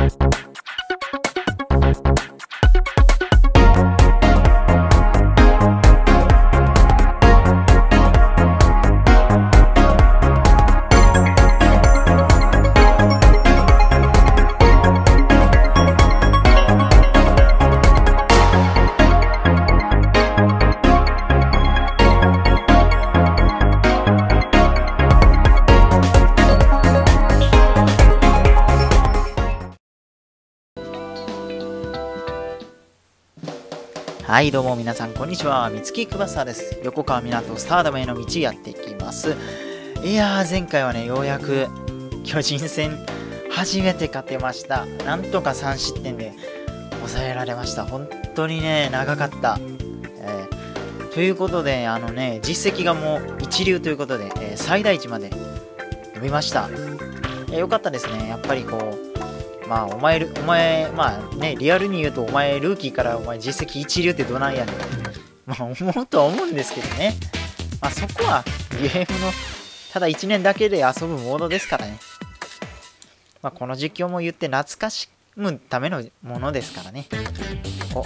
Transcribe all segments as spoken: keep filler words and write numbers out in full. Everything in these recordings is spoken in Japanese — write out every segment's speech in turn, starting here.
はいどうも皆さんこんにちは、みつきくばさです。横川湊スターダムへの道やっていきます。いやー前回はねようやく巨人戦初めて勝てました。なんとかさん失点で抑えられました。本当にね長かった、えー、ということであのね実績がもう一流ということで、えー、最大値まで伸びました。えー、よかったですね。やっぱりこうまあお前お前まあねリアルに言うとお前ルーキーからお前実績一流ってどないやねんまあ思うとは思うんですけどね。まあそこはゲームのただいちねんだけで遊ぶモードですからね。まあこの実況も言って懐かしむためのものですからね。お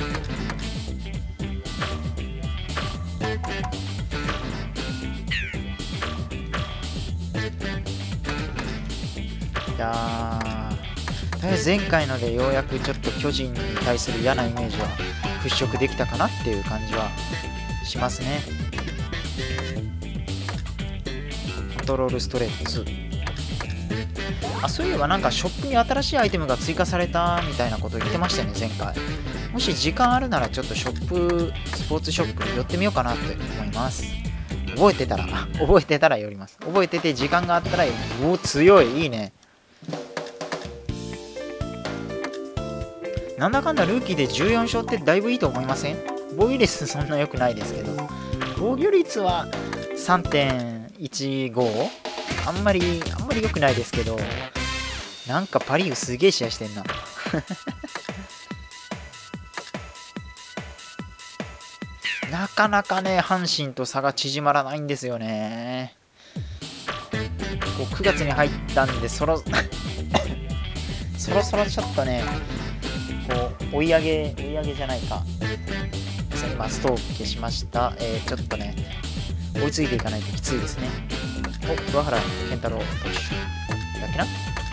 いやー前回のでようやくちょっと巨人に対する嫌なイメージは払拭できたかなっていう感じはしますね。コントロールストレッツ。あ、そういえばなんかショップに新しいアイテムが追加されたみたいなこと言ってましたよね前回。もし時間あるならちょっとショップスポーツショップ寄ってみようかなって思います。覚えてたら覚えてたら寄ります。覚えてて時間があったら寄ります。おお強い、いいね。なんだかんだルーキーでじゅうよん勝ってだいぶいいと思いません？防御率そんな良くないですけど、防御率は さんてんいちご？ あんまりあんまり良くないですけど、なんかパ・リーグすげえ試合してんななかなかね阪神と差が縮まらないんですよね。こうくがつに入ったんでそろそろそろちょっとねこう追い上げ追い上げじゃないか。今ストーブ消しました。えー、ちょっとね追いついていかないときついですね。お、桑原健太郎投手だっけな。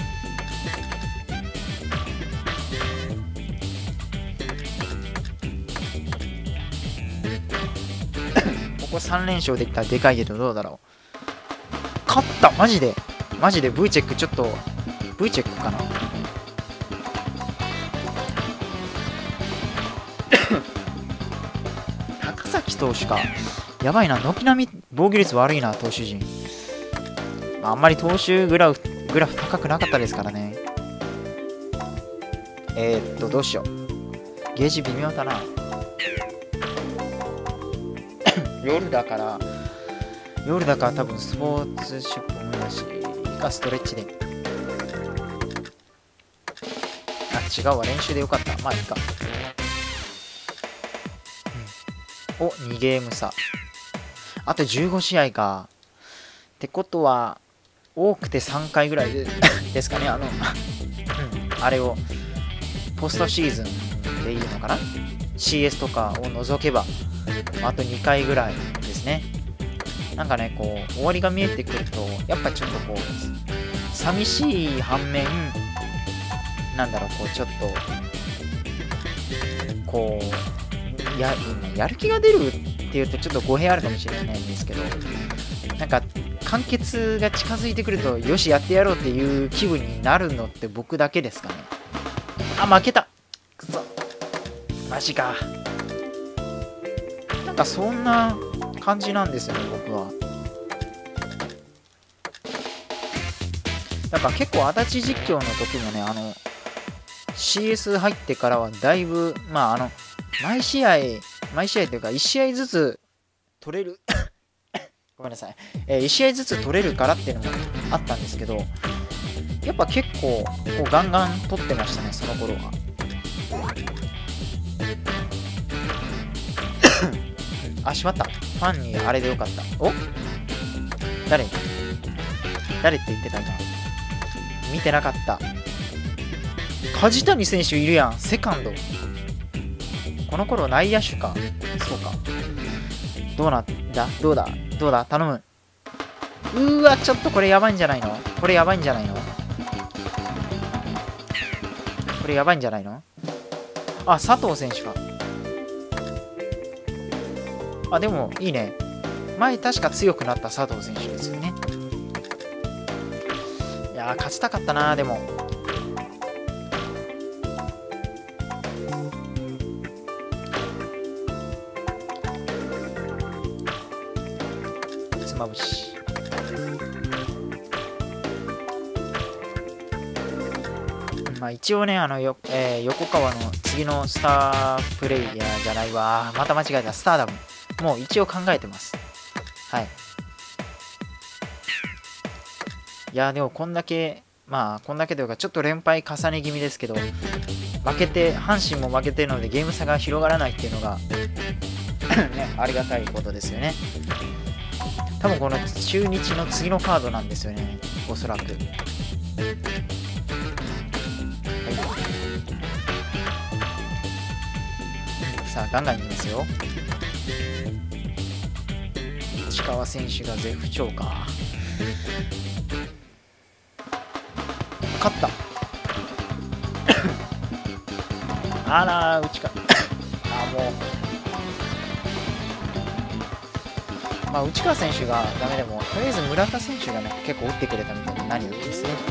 ここさん連勝できたらでかいけどどうだろう。勝った、マジでマジで V チェックちょっと V チェックかな。高崎投手か。やばいな、軒並み防御率悪いな投手陣。あんまり投手グラフグラフ高くなかったですからね。えー、っとどうしよう。ゲージ微妙だな夜だから夜だから多分スポーツショップもだしいいかストレッチで。あ違うわ、練習でよかった。まあいいか。うん、おにゲーム差。あとじゅうご試合か。ってことは多くてさんかいぐらいでですかね。あの、うん、あれをポストシーズンでいいのかな。 シーエス とかを除けばあとにかいぐらいですね。なんかねこう終わりが見えてくるとやっぱちょっとこう寂しい反面なんだろうこうちょっとこうややる気が出るっていうとちょっと語弊あるかもしれないんですけど、なんか完結が近づいてくるとよしやってやろうっていう気分になるのって僕だけですかね。あ負けたくそマジか。なんかそんな感じなんですよね僕は。なんか結構足立実況の時もねあの シーエス 入ってからはだいぶまああの毎試合毎試合というかいち試合ずつ取れるごめんなさい、えー、いち試合ずつ取れるからっていうのもあったんですけど、やっぱ結構こうガンガン取ってましたねその頃はあしまった、ファンにあれでよかった。お誰誰って言ってた今見てなかった。 梶谷選手いるやん。セカンド。この頃内野手か。そうか。どうなんだどうだどうだ頼む。うーわ、ちょっとこれやばいんじゃないのこれやばいんじゃないのこれやばいんじゃないのあ、佐藤選手か。あ、でもいいね。前確か強くなった佐藤選手ですよね。いやー、勝ちたかったなー、でも。つまぶし。まあ一応ね、あのよ、えー、横川の次のスタープレイヤーじゃないわ。また間違えた。スターダム。もう一応考えてます。はい。いや、でもこんだけ、まあ、こんだけというか、ちょっと連敗重ね気味ですけど、負けて、阪神も負けてるので、ゲーム差が広がらないっていうのが、ね、ありがたいことですよね。多分この中日の次のカードなんですよね、おそらく。はい、さあ、ガンガンいきますよ。市川選手が絶不調か。勝ったあらー、内川あーもうまあ内川選手がダメでもとりあえず村田選手がね結構打ってくれたみたいな何よりですね。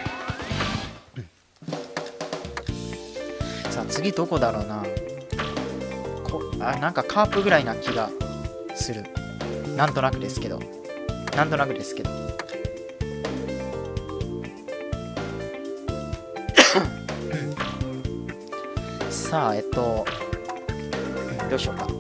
さあ次どこだろうな。こあなんかカープぐらいな気がする。なんとなくですけどなんとなくですけどさあえっとどうしようか。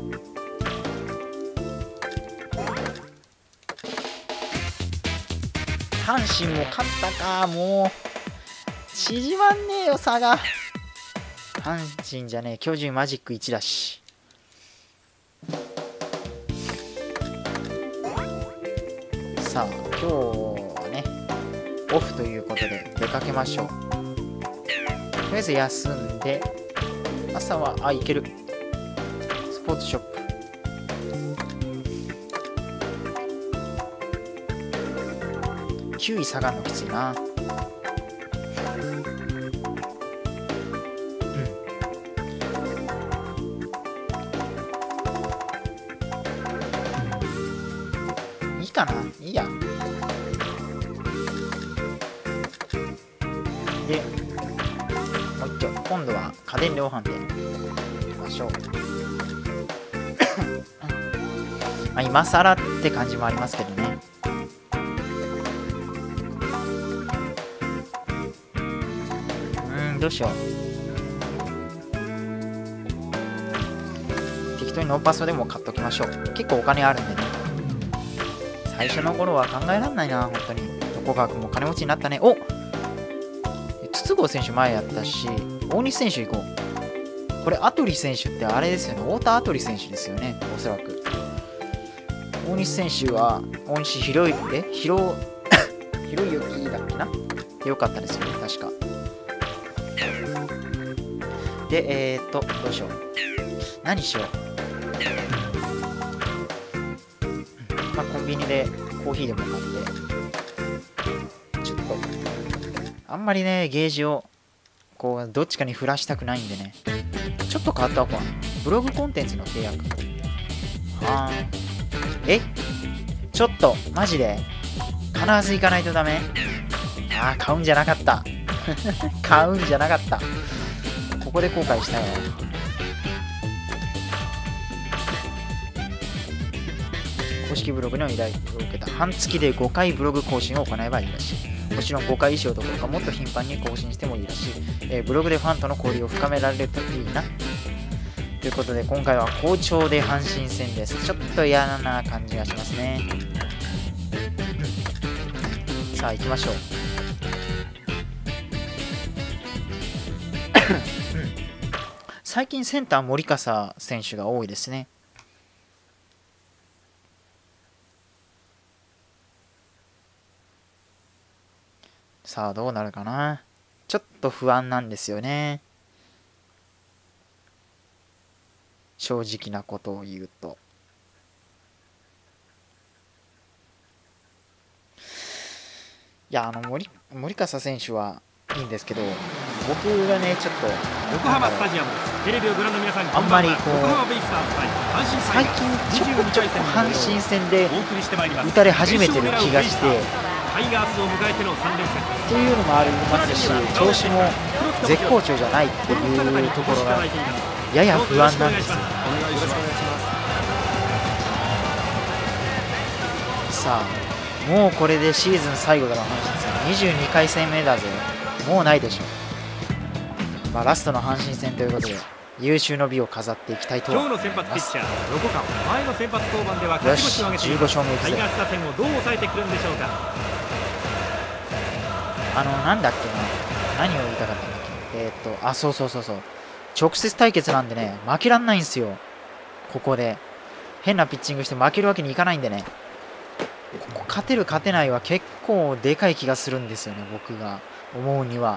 阪神も勝ったか。もう縮まんねえよ差が。阪神じゃねえ巨人マジックいちだし。さあ今日はねオフということで出かけましょう。とりあえず休んで朝はあ行けるスポーツショップ。きゅうい下がるのきついな。うんいいかないいや。でもう一丁今度は家電量販店行きましょう。まあ今更って感じもありますけどね。うんどうしよう。適当にノーパスでも買っときましょう。結構お金あるんでね。最初の頃は考えられないな本当に。横川君も金持ちになったね。お筒香選手前やったし大西選手行こう。これアトリ選手ってあれですよね。太田アトリ選手ですよねおそらく。大西選手は大西広いえ広広い雪だっけなよかったですよね確か。でえー、っとどうしよう何しよう。まあコンビニでコーヒーでも買ってちょっとあんまりねゲージをこうどっちかに振らしたくないんでねちょっと変わった方がブログコンテンツの契約はーんえちょっとマジで必ず行かないとダメ。あー買うんじゃなかった買うんじゃなかった。ここで後悔したよ。公式ブログの依頼を受けた。半月でごかいブログ更新を行えばいいらしい。もちろんごかい以上どころかもっと頻繁に更新してもいいらしい。えー、ブログでファンとの交流を深められるといいな。ということで今回は好調で阪神戦です。ちょっと嫌な感じがしますね。さあ行きましょう。最近センター森笠選手が多いですね。さあどうなるかな。 ちょっと不安なんですよね。正直なことを言うと。いや、あの森森笠選手はいいんですけど、僕がね、ちょっと横浜スタジアムです。テレビをご覧の皆さん、 あんまりこう最近ちょこちょこ阪神戦で打たれ始めてる気がして、 タイガースを迎えてのさん連戦っていうのもありますし、調子も絶好調じゃないっていうところがやや不安なんですよ。さあ、もうこれでシーズン最後だろ、阪神戦にじゅうにかい戦目だぜ。もうないでしょ。まあ、ラストの阪神戦ということで有終の美を飾っていきたいと思います。 今日の先発ピッチャー横川、前の先発登板では勝ち星を挙げています。タイガース打線をどう抑えてくるんでしょうか。 あのなんだっけな、何を言いたかったんだっけ。えー、っとあそうそうそうそう直接対決なんでね、負けらんないんですよ。ここで変なピッチングして負けるわけにいかないんでね、ここ勝てる勝てないは結構でかい気がするんですよね、僕が思うには。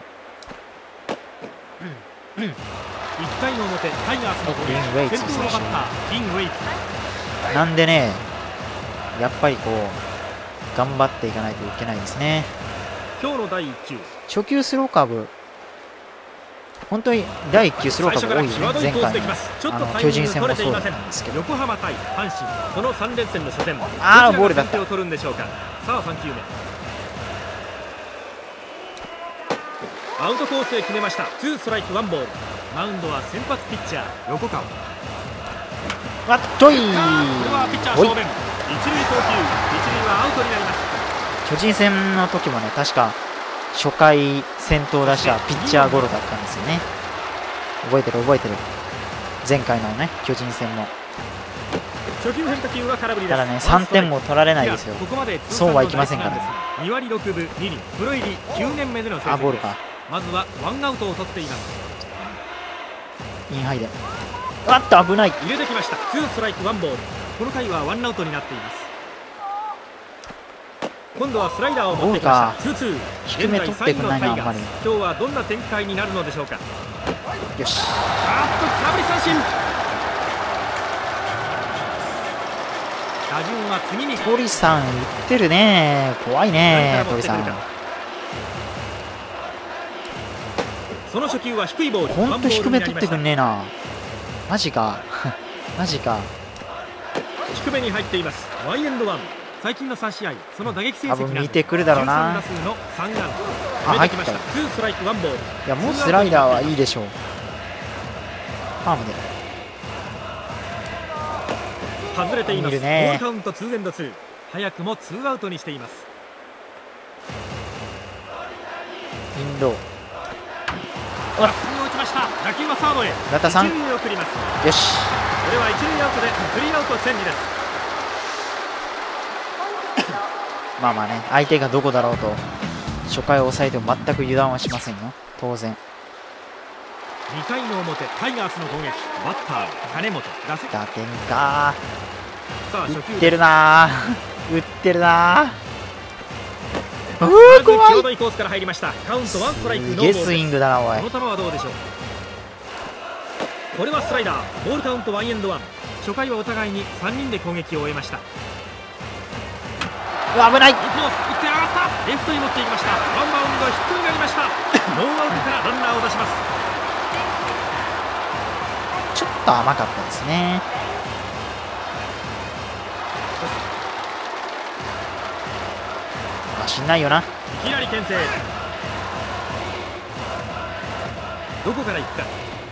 うんうん、いっかいの表、タイガースの攻撃、先頭のバッターリン・ウェイツなんでね、やっぱりこう頑張っていかないといけないですね。 今日のだいいっ球、 初球スローカーブ、本当にだいいっ球スローカーブ多いよね。前回のあの巨人戦もそうだったんですけど。 横浜対阪神、そのさん連戦の初戦、 ああボールだった。 どちらが先手を取るんでしょうか。さあさん球目、アウトコースへ決めました。ツーストライクワンボール。マウンドは先発ピッチャー横川。 わっとい、これはピッチャー正面、一塁送球、一塁はアウトになります。 巨人戦の時もね、確か初回先頭打者ピッチャーゴロだったんですよね。覚えてる覚えてる、前回のね巨人戦も。 初球変化球は空振りです。 ただね、さんてんも取られないですよ。そうはいきませんからね。 にわりろくぶにりん、プロ入りきゅうねんめでの成績です。 あ、ボールか。 まずはワンアウトを取っています。 インハイで、あっと危ない、 入れてきました。ツーストライクワンボール。この回はワンアウトになっています。今度はスライダーを持ってきました。ツーツー、 低め取ってくれないな、あんまり。 今日はどんな展開になるのでしょうか。 よし、 あっと空振り三振。打順は次に鳥さん打ってるね、怖いね鳥さん。 その初球は低いボール。 ほんと低め取ってくんねえな、マジかマジか。 低めに入っています。ワンエンドワン。最近のさん試合、その打撃成績多分見てくるだろうな。あ、入った。 ツーストライクワンボール。 いや、もうスライダーはいいでしょう。ファームで外れています。ボね、 ールカウントツーエンドツー。早くもツーアウトにしています。 インドまっすぐ打ちました。打球はサードへ。 ラタさん、 一塁へ送ります。 よし、 これは一塁アウトでスリーアウトチェンジです。 まあまあね、相手がどこだろうと初回を抑えても全く油断はしませんよ、当然。 にかいの表、タイガースの攻撃。バッター金本、打席打点かー。 打ってるな打ってるなー。うー、 ー、怖い。 際どいコースから入りました。カウントワンストライクノーボールです。 すげえスイングだな、おい。 この球はどうでしょう。これはスライダー。ボールカウントワンエンドワン。初回はお互いにさんにんで攻撃を終えました。 危ない。 インコース打って上がった。レフトに持っていきました。ワンバウンドヒットになりました。ノーアウトからランナーを出します。 ちょっと甘かったですね。まあ、しんないよな。 いきなり牽制。どこから行くか。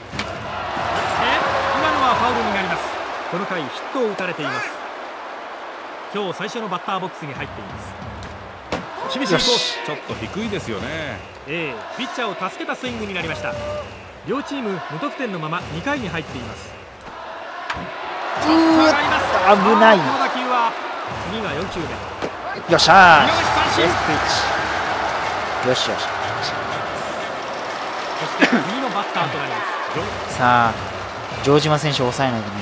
今のはファウルになります。この回ヒットを打たれています。今日最初のバッターボックスに入っています。厳しいコース。 ちょっと低いですよね。 ええ、ピッチャーを助けたスイングになりました。両チーム無得点のままにかいに入っています。 うー、危ない。 この打球は次がよん球目。 よっしゃー。 見逃し三振。 よしよし。 そして次のバッターとなります。 さあ、城島選手を抑えないとね。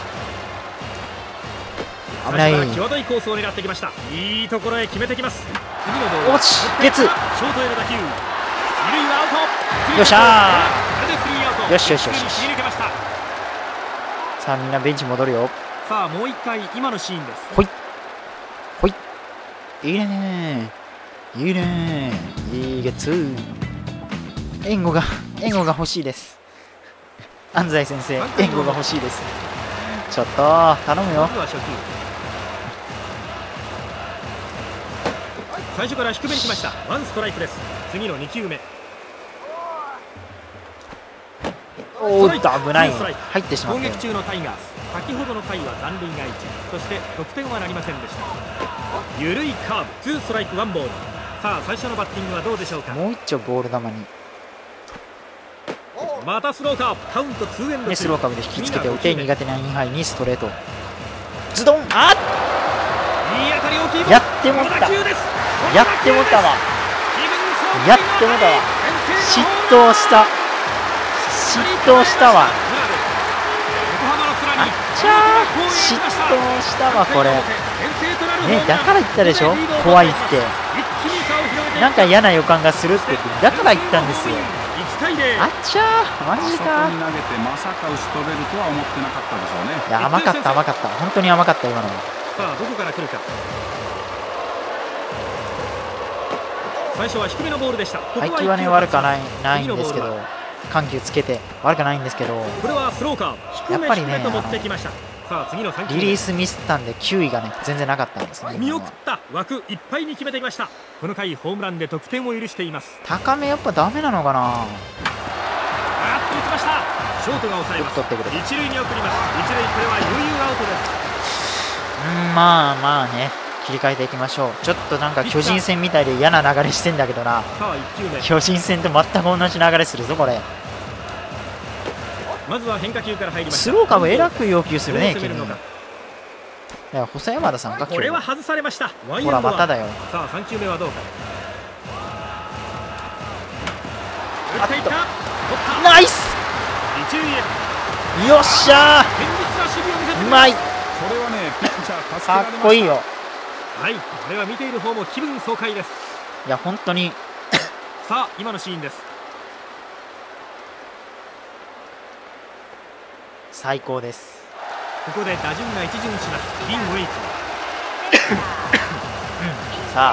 危ない。 際どいコースを狙ってきました。いいところへ決めてきます。次のボール。 落ち、ゲッツー。 ショートへの打球。二塁はアウト。 よっしゃこれでスリーアウト。 よしよしよしよし。 切り抜けました。 さあみんなベンチ戻るよ。 さあもう一回今のシーンです。 ほいほい、いいねーいいねー、いいゲッツー。援護が援護が欲しいです。安西先生援護が欲しいです。ちょっと頼むよ。 まずは初球、最初から低めに来ました。ワンストライクです。次のに球目、 おーっと危ない、入ってしまったよ。 攻撃中のタイガース、先ほどの回は残塁がいち、そして得点はなりませんでした。緩いカーブ、ツーストライクワンボール。さあ最初のバッティングはどうでしょうか。 もう一丁ボール球にまたスローカーブ、カウントツーエンド。 スローカーブで引きつけてお手、苦手なインハイにストレートズドン。あっ、 いい当たり、大きいボール。 やってもったやってもったわやってもったわ嫉妬した嫉妬したわ。あっちゃー、嫉妬したわこれね。だから言ったでしょ、怖いって。なんか嫌な予感がするって言って、だから言ったんですよ。あっちゃー、マジか。 あそこに投げてまさか打ち取れるとは思ってなかったでしょうね。 いや甘かった甘かった、本当に甘かった今のは。 さあどこから来るか。最初は低めのボールでした。 配球はね悪くはないないんですけど、緩急つけて悪くないんですけど、 これはスローカーブ、 やっぱりね低め低めと持ってきました。さあ次のさん球目、 リリースミスったんで球威がね全然なかったんですね。 見送った枠いっぱいに決めてきました。この回ホームランで得点を許しています。 高めやっぱダメなのかな。 あっと打ちました。ショートが抑えます。 取ってくれる。 一塁に送ります。一塁、これは余裕アウトです。 うん、まあまあね、切り替えていきましょう。ちょっとなんか巨人戦みたいで嫌な流れしてんだけどな。 さあいっ球目、 巨人戦と全く同じ流れするぞこれ。 まずは変化球から入りました。 スローカーブえらく要求するね君。 どう攻めるのか。 だから細山田さんかこれは今日。 外されました。ワンエンほドワン。 らまただよ。 さあさん球目はどうか。 あっと打っていった。取った。 ナイス、 一塁へ。 よっしゃ堅実な守備を見せてー、うまい、 それはね、ピッチャー助けからっれました。 こいいよ。 はい、これは見ている方も気分爽快です。 いや本当にさあ今のシーンです。 最高です。 ここで打順が一巡します。リン・ウェイツ。 さあ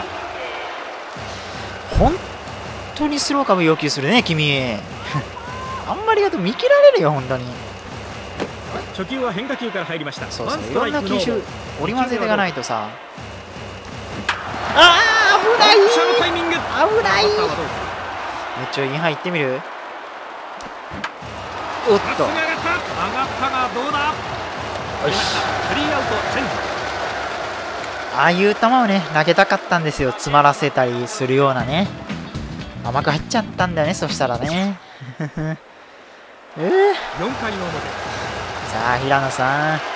本当にスローカーブ要求するね君。あんまりやと見切られるよ本当に。 初球は変化球から入りました。 そうそう、いワンストライろんな球種クノーボール。 織り交ぜていかないとさ。ああ危ない、 ピッチャーのタイミング。 危ない。 バッターはどうですか。 めっちゃインハイ行ってみる。おっと、 まっすぐ上がった。上がったがどうだ。 よし、 スリーアウトチェンジ。 ああいう球をね投げたかったんですよ。詰まらせたりするようなね。甘く入っちゃったんだよね、そしたらね。えー、 よんかいの表。 さあ平野さん、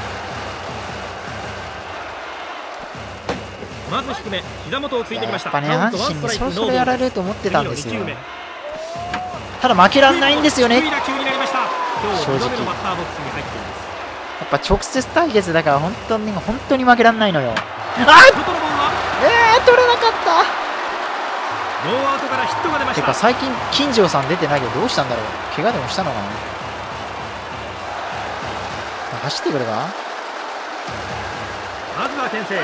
まず低め、膝元をついてきました。 やっぱねカウント阪神にワンストライクそろそろやられると思ってたんですよ。 次のに球目。 ただ負けらんないんですよね。 低い打球になりました。今日正直にどめのバッターボックスに入っています。 やっぱ直接対決だから本当に本当に負けらんないのよ。あっ、 外のボールはえー、取れなかったノーアウトからヒットが出ましてた。 か最近金城さん出てないけどどうしたんだろう。怪我でもしたのかな。走ってくるか。 まずは牽制。 も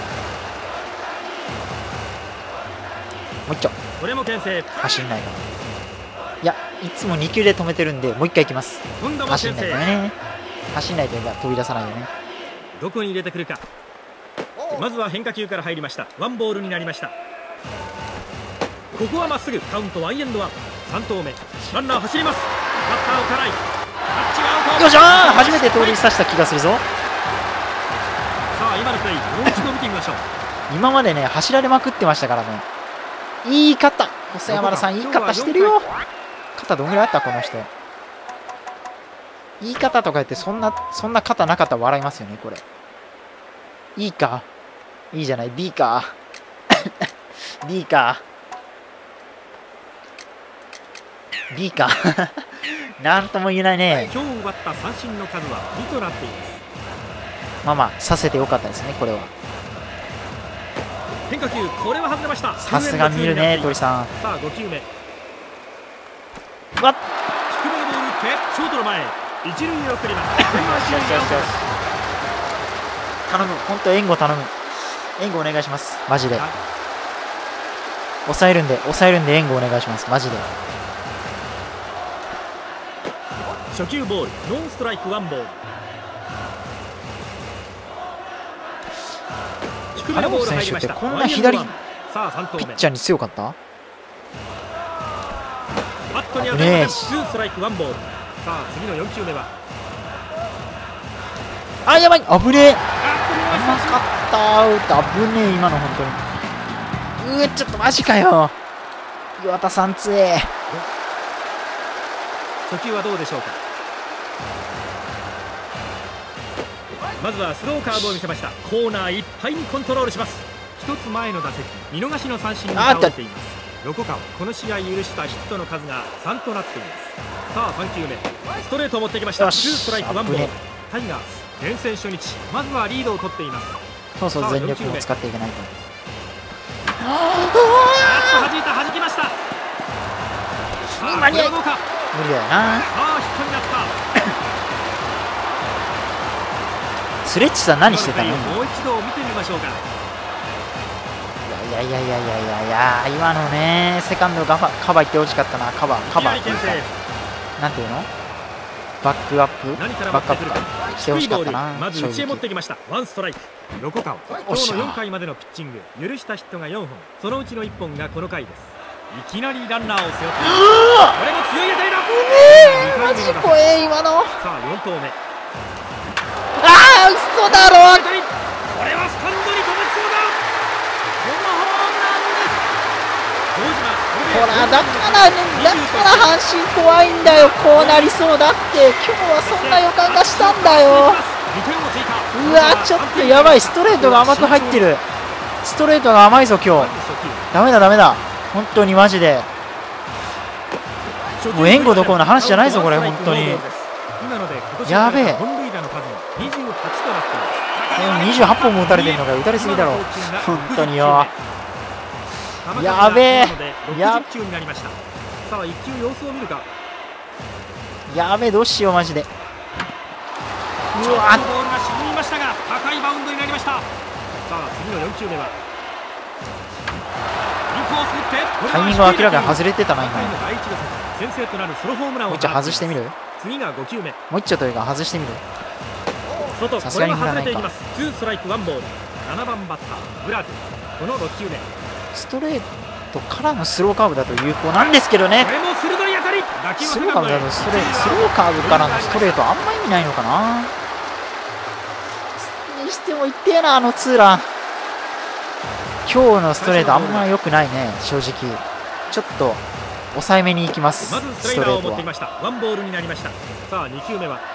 う一丁これも牽制。 走んないか。いやいつもに球で止めてるんでもう一回いきます。 今度も走ん牽制。 ないとね。走んないと飛び出さないよね。 どこに入れてくるか。まずは変化球から入りました。ワンボールになりました。ここはまっすぐ。カウントワンエンドワン。さん投目。ランナー走ります。バッターをからい。タッチがアウト。 よっしゃー、初めて盗塁させた気がするぞ。 さあ今のプレーもう一度見てみましょう。 今までね走られまくってましたからね。いい肩、細山田さんいい肩してるよ。肩どんぐらいあったこの人。いい肩とか言ってそんなそんな肩なかったら笑いますよねこれ。いいか、いいじゃない。 D かD か B かなんとも言えないね。 今日奪った三振の数はにとなっています。 まあまあさせてよかったですねこれは。 変化球、これは外れました。 さすが見るね鳥さん。 さあご球目。 低めのボール打ってショートの前一塁へ送ります。 頼む、本当援護頼む、援護お願いします、マジで。抑えるんで抑えるんで援護お願いします、マジで。 初球ボール、ノーストライクワンボール。低めのボール入りました。 こんな左ピさあさん投目、 ッチャーに強かった？ バットに当たりません。ツーストライクワンボール。さあ次のよん球目は、 あ、やばい、危ねえ、甘かったー、危ねえ今の本当に。うえ、ちょっとマジかよ、岩田さん強え。 初球はどうでしょうか。まずはスローカーブを見せました。コーナーいっぱいにコントロールします。一つ前の打席、見逃しの三振に倒れています。横川、この試合許したヒットの数がさんとなっています。さあさん球目、ストレートを持ってきました。ツーストライクワンボール。タイガース連戦初日、まずはリードを取っています。 そうそう、全力も使っていけないと。 あっと弾いた、弾きました。さあ間に合いこれはどうか。 無理だよな。 さあヒットになった。 スレッチさん何してたの？ もう一度見てみましょうか。 いやいやいやいやいやいや、今のね、セカンドガバカバー行ってほしかったな。カバーカバーっていうか、なんていうの、バックアップ何からバックアッ待ってくるか。 プしてほしかったな。 まず正内へ持って直きました。ワンストライク。横川、今日のよんかいまでのピッチング、許したヒットがよんほん、そのうちのいっぽんがこの回です。いきなりランナーを背負って、これも強い当たりだ。 マジ怖え今の。 さあよん投目、 ああ、嘘だろ。 これはスタンドに飛びそうだ。このホームランです。堂島、 ほら、だからね、だから阪神怖いんだよ。こうなりそうだって、今日はそんな予感がしたんだよ。 にてんを追加。 うわ、ちょっとやばい、ストレートが甘く入ってる。ストレートが甘いぞ今日。ダメだダメだ、本当にマジで。もう援護どころの話じゃないぞこれ、本当に。やべえ、にじゅうはっぽんも打たれてるのが打たれすぎだろ本当によ。やべえ、ややべえ、どうしようマジで。うわ、 ボールが沈みましたが高いバウンドになりました。さあ次のよん球目はインコース打って、 タイミングは明らかに外れてたな今。 第一打席、先制となるソロホームランをもう一丁外してみる。 次がご球目、 もう一丁というか外してみる。 外、 さすがにこれは振らないか。 外れていきます。ツーストライクワンボール。ななばんバッターブラズ、このろく球目、 ストレートからのスローカーブだと有効なんですけどね。 これも鋭い当たり。打球はスローカーブだとストレスローカーブからのストレートあんま意味ないのかな。にしても痛えなあのツーラン。今日のストレートあんま良くないね正直。ちょっと抑えめにいきます。 まずスライダーを持ってきました。ワンボールになりました。さあに球目は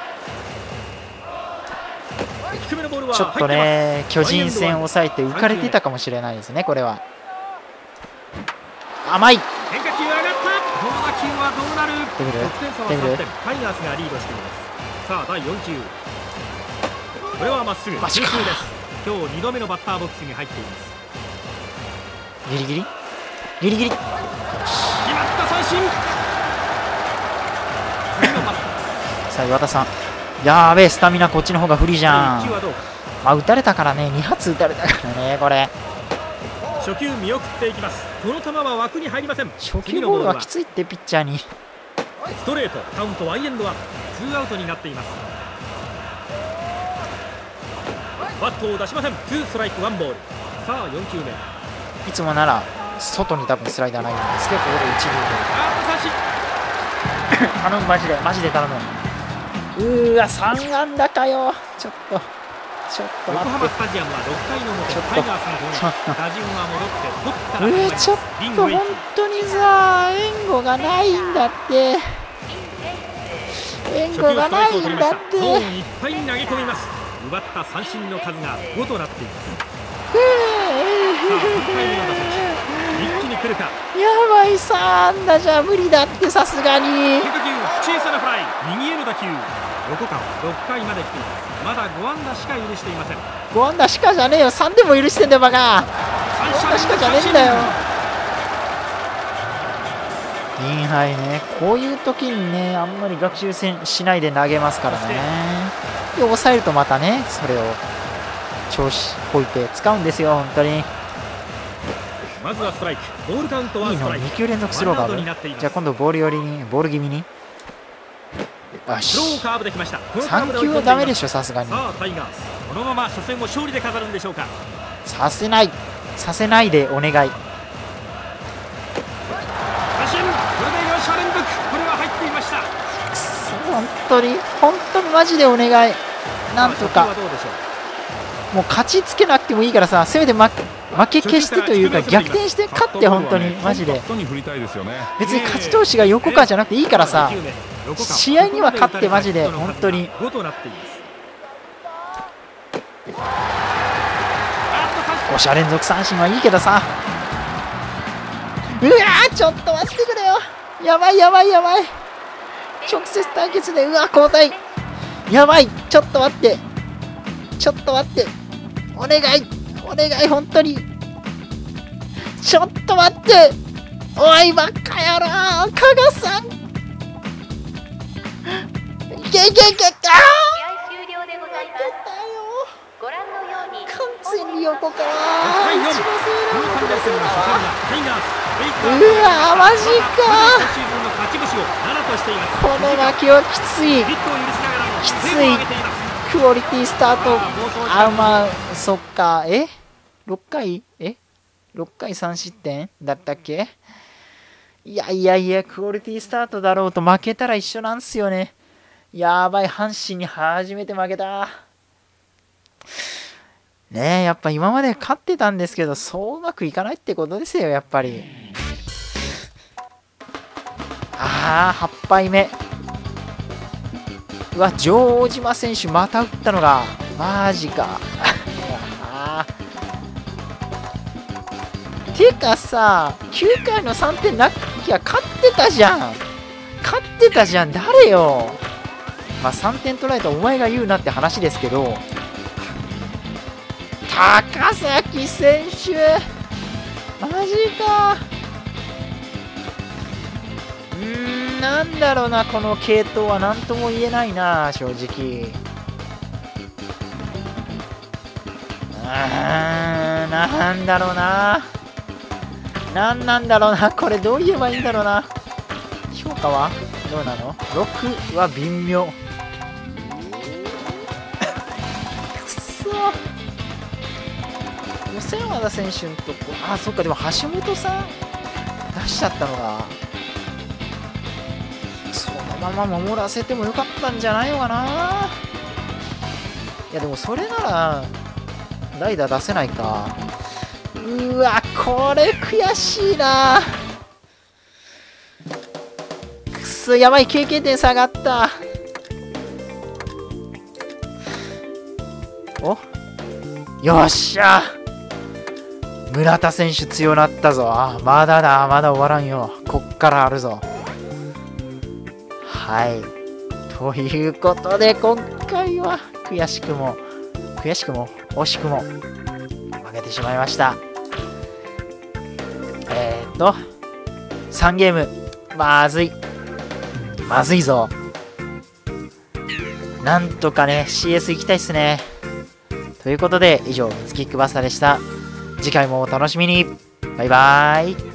低めのボールはちょっとね、巨人戦を抑えて浮かれてたかもしれないですねこれは。甘い。 変化球上がった。この打球はどうなる。 出てる得点差はさんてん、タイガースがリードしています。さあだいよん球、これはまっすぐ。 マジか。 ツーです。今日にどめのバッターボックスに入っています。 ギリギリギリギリ決まった三振。次のバッター、 さあ岩田さん、やーべえ、スタミナこっちの方が不利じゃん。 いっ球はどうか。 まあ打たれたからね、に発打たれたからねこれ。 初球見送っていきます。この球は枠に入りません。 初球ボールはきついってピッチャーに。 ストレート、カウントワンエンドワン、ツーアウトになっています。バットを出しません。ツーストライクワンボール。さあよん球目、 いつもなら外に多分スライダーないんですけど、ここで一塁あーっと三振。 頼む、マジでマジで頼む。うーわ、さん安打かよ。ちょっとちょっと横待って。 浜スタジアムはろっかいの表、 ちょっとタイガースのちょっと方に打順は戻ってトップからう始まります。 ーちょっと本当にさ、援護がないんだって。援護がないんだって。 ゾーンいっぱいに投げ込みます。奪った三振の数がごとなっています。さあさんかいめの打席、一気に来るか。 やばい、さん安打じゃ無理だってさすがに。 変化球、小さなフライ、右への打球。横川ろっかいまで来ています。まだご安打しか許していません。 ご安打しかじゃねえよ、さんでも許してんだよバカ。ご安打しかじゃねえんだよ。 インハイね、こういう時にね、あんまり学習せしないで投げますからね。で、抑えるとまたね、それを調子こいて使うんですよ、本当に。 まずはストライク。ボールカウントはいいの、 ストライク。 に球連続スローカーブ。じゃあ今度ボール寄りに、ボール気味に。よスローし。 カーブできました。 さん球はダメでしょ、さすがに。 さあタイガース、このまま初戦を勝利で飾るんでしょうか。 させない。させないでお願い。 三振。これでよん者連続。これは入っていました。 くそ、本当に、本当にマジでお願い。なんとか。もう勝ちつけなくてもいいからさ、せめて負け負け消してというか逆転して勝って、本当にマジで。別に勝ち投手が横川じゃなくていいからさ、試合には勝ってマジで本当に。ご者連続三振はいいけどさ。うわー、ちょっと待ってくれよ。やばいやばいやばい。直接対決で、うわ、交代。やばい、ちょっと待って。ちょっと待って。お願い。お願い、本当に。ちょっと待って。おい、バカ野郎。加賀さん。いけいけいけ。ああ。完全に横川。うわ、マジか。この負けはきつい。きつい。クオリティスタート。あ、まあ、そっか。えろっかいえろっかいさん失点だったっけ。いやいやいや、クオリティスタートだろうと負けたら一緒なんすよね。やばい、阪神に初めて負けた。ねえ、やっぱ今まで勝ってたんですけど、そううまくいかないってことですよ、やっぱり。ああ、はち敗目。うわ、城島選手また打ったのがマジか。あてかさ、きゅうかいのさんてんなきゃ勝ってたじゃん。勝ってたじゃん、誰よ。まあさんてん取られたお前が言うなって話ですけど、高崎選手マジか。うーん、なんだろうな、この系統は何とも言えないな、正直。あー、なんだろうな、なんなんだろうな、これどう言えばいいんだろうな。評価はどうなの？ ろく は微妙。くそ、予選和田選手のとこ、あ、そっか、でも橋本さん出しちゃったのが、そのまま守らせてもよかったんじゃないのかな。いやでもそれなら代打出せないか。うわ、これ悔しいな。くそ、やばい、経験点下がった。お、よっしゃ、村田選手強なったぞ。あ、まだだ、まだ終わらんよ、こっからあるぞ。はい、ということで今回は悔しくも悔しくも惜しくも負けてしまいました。えーっとさんゲームまずいまずいぞ。なんとかね シーエス 行きたいっすね。ということで以上、みつきくばさでした。次回もお楽しみに。バイバーイ。